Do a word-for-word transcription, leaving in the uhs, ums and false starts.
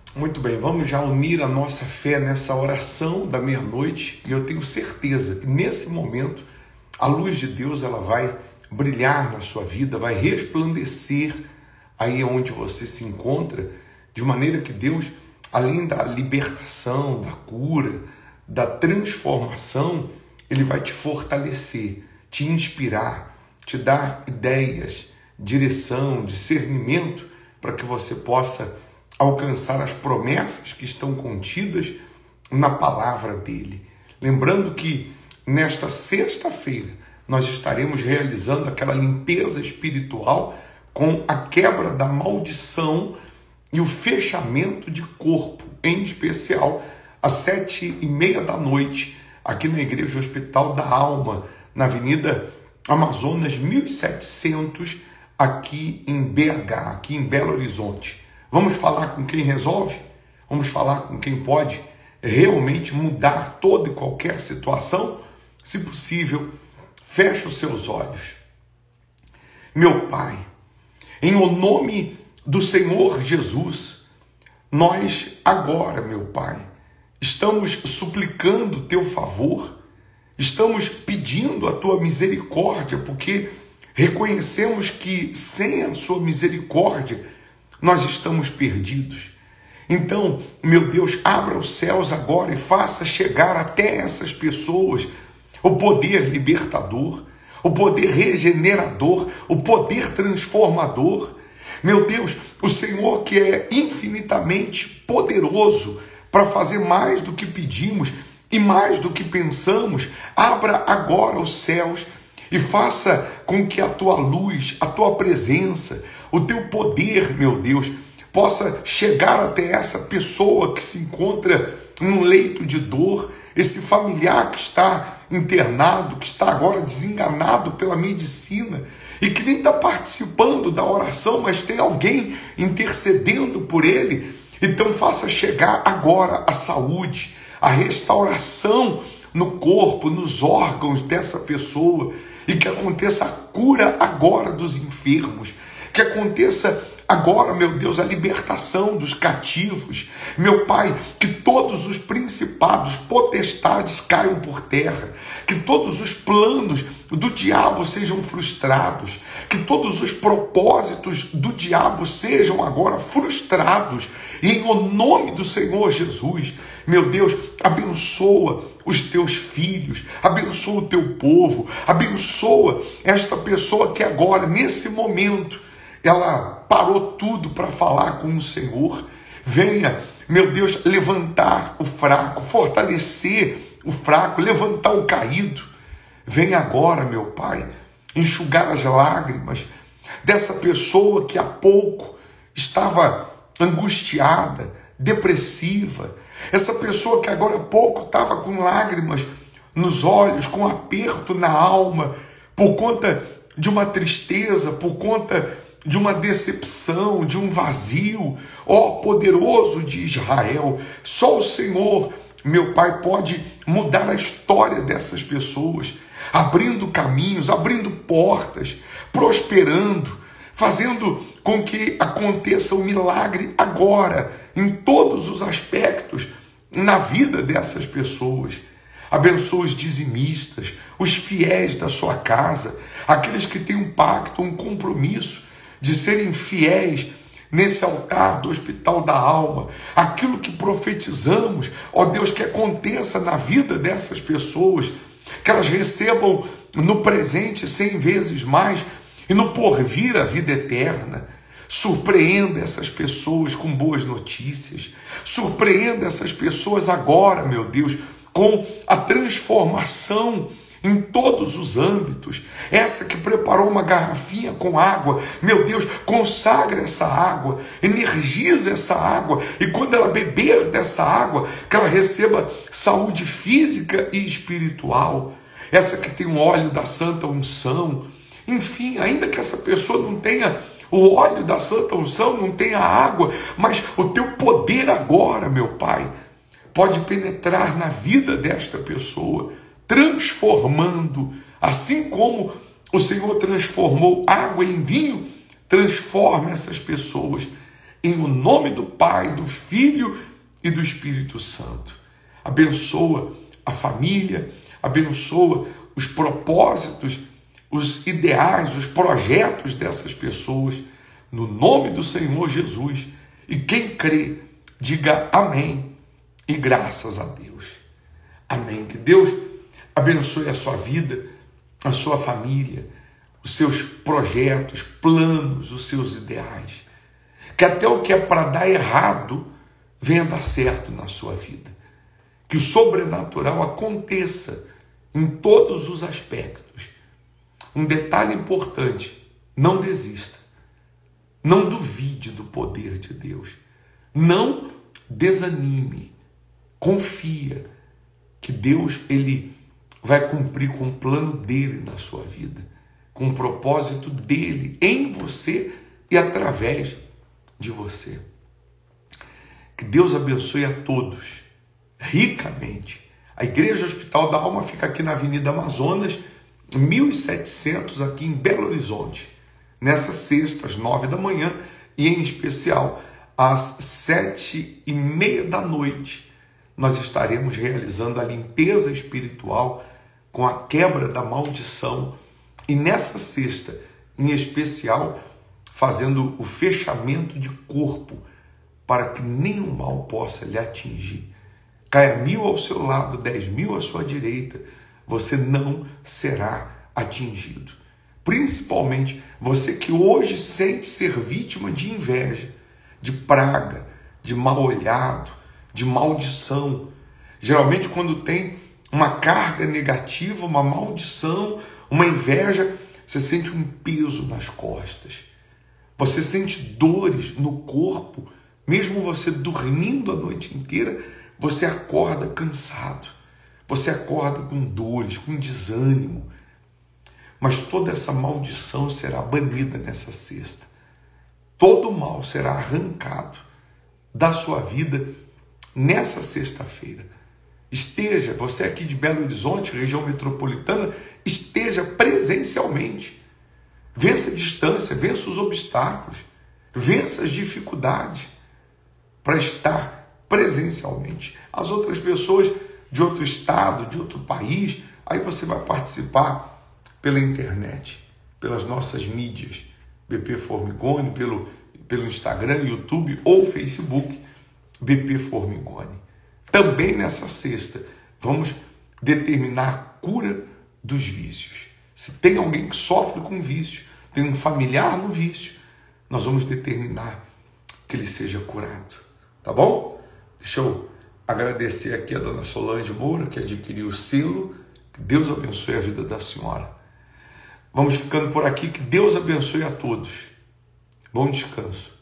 Muito bem, vamos já unir a nossa fé nessa oração da meia-noite e eu tenho certeza que nesse momento a luz de Deus ela vai brilhar na sua vida, vai resplandecer aí onde você se encontra, de maneira que Deus, além da libertação, da cura, da transformação, Ele vai te fortalecer, te inspirar, te dar ideias, direção, discernimento, para que você possa alcançar as promessas que estão contidas na palavra dele. Lembrando que nesta sexta-feira nós estaremos realizando aquela limpeza espiritual com a quebra da maldição e o fechamento de corpo, em especial às sete e meia da noite, aqui na Igreja Hospital da Alma, na Avenida Amazonas mil e setecentos, aqui em B H, aqui em Belo Horizonte. Vamos falar com quem resolve? Vamos falar com quem pode realmente mudar toda e qualquer situação? Se possível, feche os seus olhos. Meu Pai, em o nome do Senhor Jesus, nós agora, meu Pai, estamos suplicando o teu favor, estamos pedindo a tua misericórdia, porque reconhecemos que sem a sua misericórdia nós estamos perdidos. Então, meu Deus, abra os céus agora e faça chegar até essas pessoas o poder libertador, o poder regenerador, o poder transformador. Meu Deus, o Senhor que é infinitamente poderoso para fazer mais do que pedimos e mais do que pensamos, abra agora os céus e faça com que a tua luz, a tua presença, o teu poder, meu Deus, possa chegar até essa pessoa que se encontra num leito de dor, esse familiar que está internado, que está agora desenganado pela medicina e que nem está participando da oração, mas tem alguém intercedendo por ele. Então faça chegar agora a saúde, a restauração no corpo, nos órgãos dessa pessoa, e que aconteça a cura agora dos enfermos, que aconteça agora, meu Deus, a libertação dos cativos. Meu Pai, que todos os principados, potestades caiam por terra, que todos os planos do diabo sejam frustrados, que todos os propósitos do diabo sejam agora frustrados, e em o nome do Senhor Jesus, meu Deus, abençoa os teus filhos, abençoa o teu povo, abençoa esta pessoa que agora, nesse momento, ela parou tudo para falar com o Senhor. Venha, meu Deus, levantar o fraco, fortalecer o fraco, levantar o caído. Venha agora, meu Pai, enxugar as lágrimas dessa pessoa que há pouco estava angustiada, depressiva. Essa pessoa que agora há pouco estava com lágrimas nos olhos, com aperto na alma, por conta de uma tristeza, por conta de uma decepção, de um vazio. Ó poderoso de Israel, só o Senhor, meu Pai, pode mudar a história dessas pessoas, abrindo caminhos, abrindo portas, prosperando, fazendo com que aconteça o milagre agora, em todos os aspectos, na vida dessas pessoas. Abençoa os dizimistas, os fiéis da sua casa, aqueles que têm um pacto, um compromisso de serem fiéis nesse altar do Hospital da Alma. Aquilo que profetizamos, ó Deus, que aconteça na vida dessas pessoas, que elas recebam no presente cem vezes mais e no porvir a vida eterna. Surpreenda essas pessoas com boas notícias. Surpreenda essas pessoas agora, meu Deus, com a transformação em todos os âmbitos. Essa que preparou uma garrafinha com água, meu Deus, consagra essa água, energiza essa água, e quando ela beber dessa água, que ela receba saúde física e espiritual. Essa que tem o óleo da santa unção. Enfim, ainda que essa pessoa não tenha o óleo da santa unção, não tenha água, mas o teu poder agora, meu Pai, pode penetrar na vida desta pessoa, transformando, assim como o Senhor transformou água em vinho, transforma essas pessoas, em o nome do Pai, do Filho e do Espírito Santo. Abençoa a família, abençoa os propósitos, os ideais, os projetos dessas pessoas, no nome do Senhor Jesus. E quem crê, diga amém e graças a Deus. Amém. Que Deus abençoe a sua vida, a sua família, os seus projetos, planos, os seus ideais. Que até o que é para dar errado venha dar certo na sua vida. Que o sobrenatural aconteça em todos os aspectos. Um detalhe importante: não desista. Não duvide do poder de Deus. Não desanime. Confia que Deus ele vai cumprir com o plano dele na sua vida, com o propósito dele em você e através de você. Que Deus abençoe a todos ricamente. A Igreja Hospital da Alma fica aqui na Avenida Amazonas, mil e setecentos, aqui em Belo Horizonte. Nessa sexta, às nove da manhã, e em especial às sete e meia da noite, nós estaremos realizando a limpeza espiritual com a quebra da maldição. E nessa sexta, em especial, fazendo o fechamento de corpo para que nenhum mal possa lhe atingir. Caia mil ao seu lado, dez mil à sua direita, você não será atingido. Principalmente você que hoje sente ser vítima de inveja, de praga, de mal olhado, de maldição. Geralmente quando tem uma carga negativa, uma maldição, uma inveja, você sente um peso nas costas. Você sente dores no corpo, mesmo você dormindo a noite inteira, você acorda cansado. Você acorda com dores, com desânimo. Mas toda essa maldição será banida nessa sexta. Todo mal será arrancado da sua vida nessa sexta-feira. Esteja, você aqui de Belo Horizonte, região metropolitana, esteja presencialmente. Vença a distância, vença os obstáculos, vença as dificuldades para estar presencialmente. As outras pessoas de outro estado, de outro país, aí você vai participar pela internet, pelas nossas mídias, B P Formigoni, pelo, pelo Instagram, YouTube ou Facebook, B P Formigoni. Também nessa sexta, vamos determinar a cura dos vícios. Se tem alguém que sofre com vício, tem um familiar no vício, nós vamos determinar que ele seja curado. Tá bom? Deixa eu agradecer aqui a dona Solange Moura, que adquiriu o selo. Que Deus abençoe a vida da senhora. Vamos ficando por aqui. Que Deus abençoe a todos. Bom descanso.